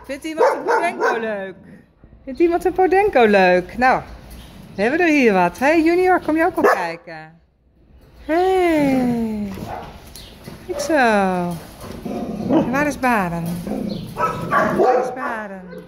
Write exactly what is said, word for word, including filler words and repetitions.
Vindt iemand een Podenco leuk? Vindt iemand een Podenco leuk? Nou, we hebben er hier wat. Hé hey, Junior, kom je ook al kijken? Hé. Hey. Goed zo. En waar is Baren? Waar is Baren?